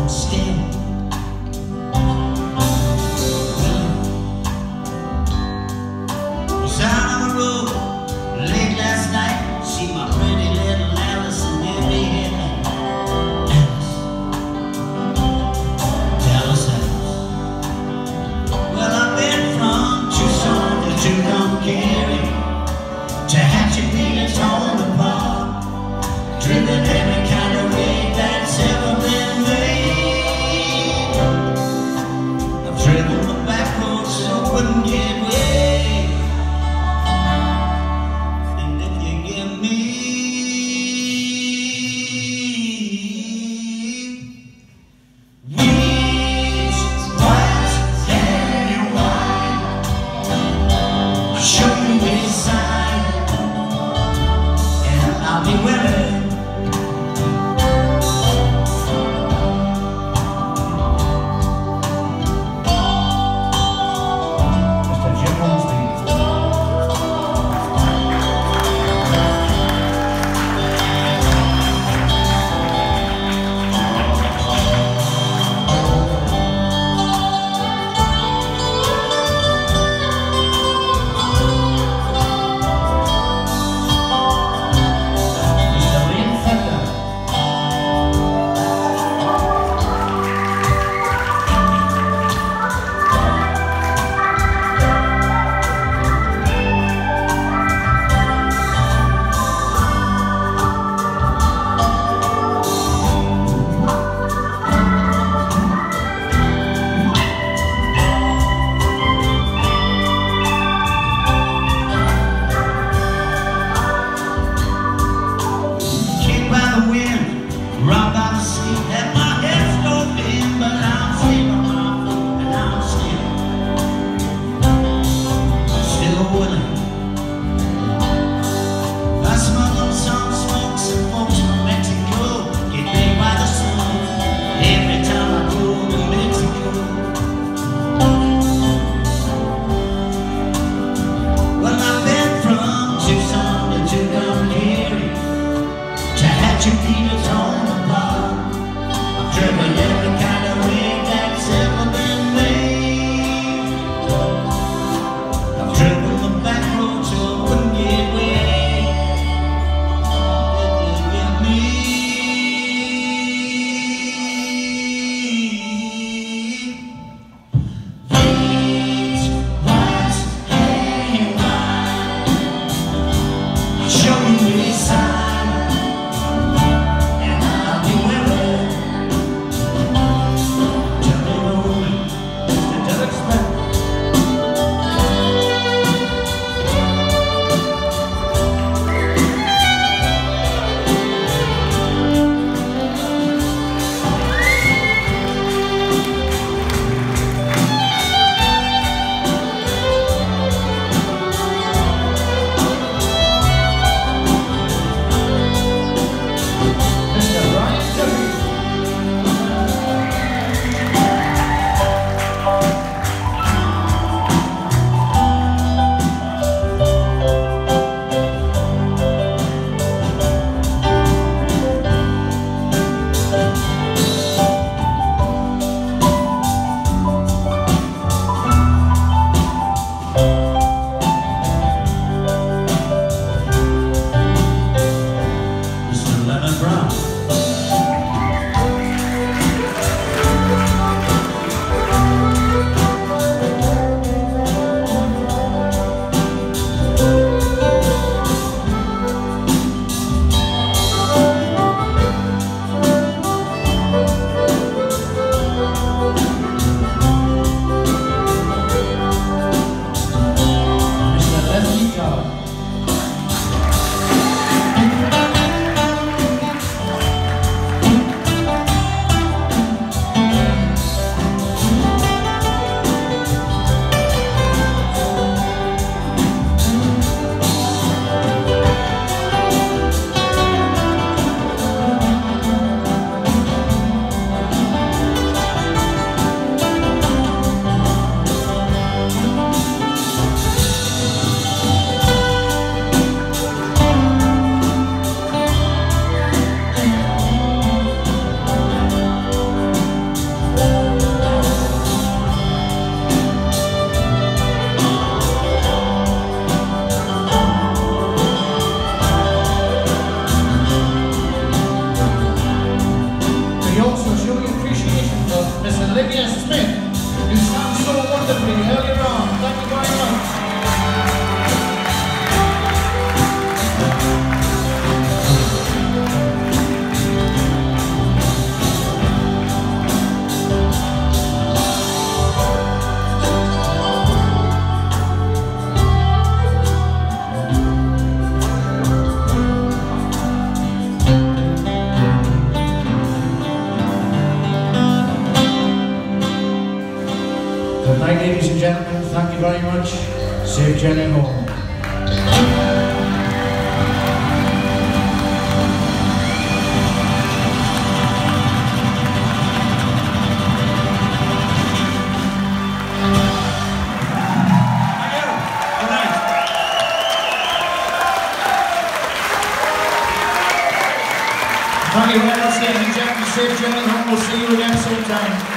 still. Was out on the road late last night. See my pretty little Alice and every headlight. Alice, well, I've been from Tucson to Tucumcari, to Hatchet and torn apart, driven every kind of rig that's ever been made. I've driven the back roads so I wouldn't get away. And if you give me weeds, white, and white, I'll show you which side, and I'll be willing. Robbed by the sea, had my head stove in, but I'm still on my feet, and I'm still willing. I smuggled some smokes and folks from Mexico, get big by the sun every time I go to Mexico. Well, I've been from Tucson to Tucumcari, to Hatchet Peter's home. Driven every kind of rig that's ever been made. I've driven the back road so I wouldn't get away. If you give me weeds, white, and white, I'll show you which side, and I'll be willing. show your appreciation for Miss Olivia Smith, who sang so wonderfully earlier on. Thank you very much. Good night, ladies and gentlemen. Thank you very much. Safe journey home. Thank you very much, ladies and gentlemen. Safe journey home. We'll see you again sometime.